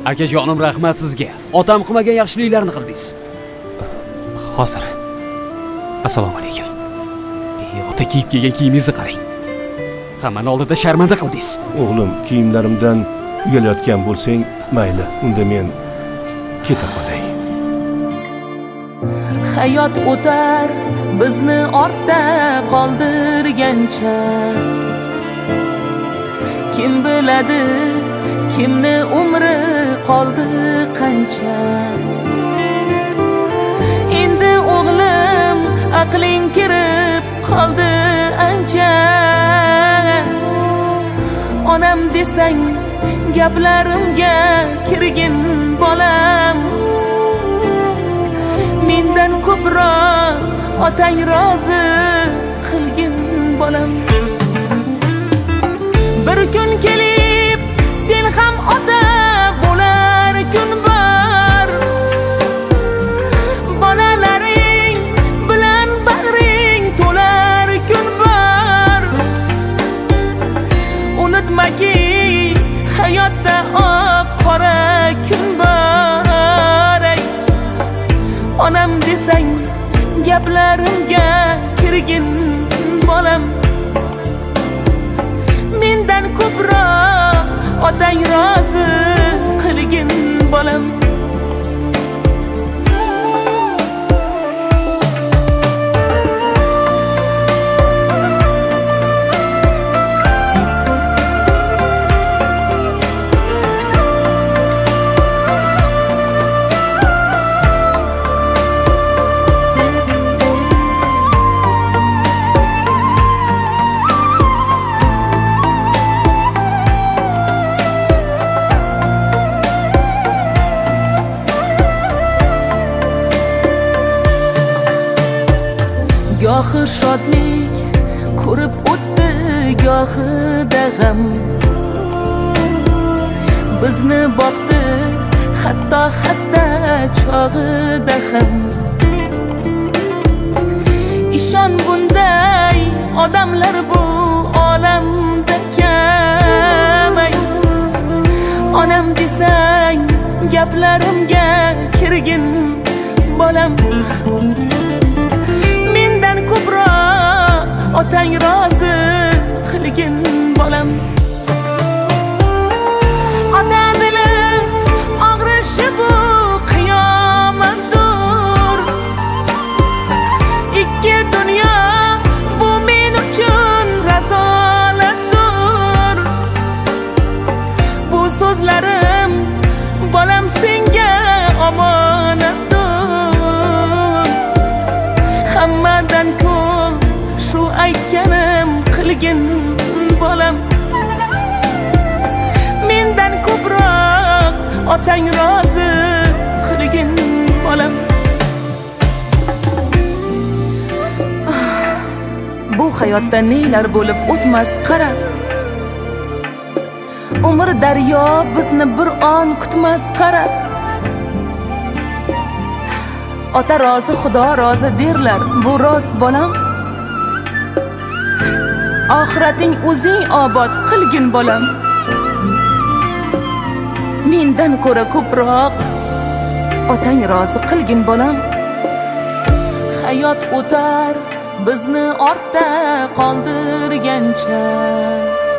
Akajonim, rahmat sizga. Otam qilmagan yaxshiliklarni qildingiz. Hozir. Assalomu alaykum. Ota kiyib kelgan kiyimingizni qarang. Hammani oldida sharmanda qildingiz. O'g'lim, kiyimlarimdan uyalayotgan bo'lsang, mayli. Unda men keta qolay. Hayot o'tar, bizni ortda qoldirgancha. Kim biladi, kimni umri qoldi qancha. Endi o'g'lim, aqling kirib qoldi ancha. Onam desang, gaplarimga kirgin bolam. Mendan ko'proq otang rozi qilgin bolam. Bir kun kelib sen ham ota bo'lar kun bor. Bolalaring bilan bag'ring to'lar kun bor. Unutmaki hayotda oq qora kun bor. Onam desang gaplarimga kirgin bolam. Mendan ko'proq otang rozi qilgin bolam. Gohi shodlik ko'rib o'tdi, gohida g'am. Bizni boqdi, hatto xasta chog'ida ham. Ishon bunday odamlar bu olamda kam. Onam desang gaplarimga kirgin bolam. Ko'proq otang rozi qilgin bolam. Ota dili og'rishi bu qiyomatdir. Ikki dunyo bu men uchun razolatdir. Bu so'zlarim bolam senga omonatdir. Hammadan ko'p shu aytganim qilgin bolam. Mendan ko'proq otang rozi qilgin bolam. Bu hayotda nelar bo'lib o'tmas qara. Umr daryo bizni bir on kutmas qara. Ota rozi, Xudo rozi derlar, bu rost bolam. Oxirating o'zing obod qilgin bolam. Mendan ko'ra ko'proq otang rozi qilgin bolam. Hayot o'tar, bizni ortda qoldirgancha.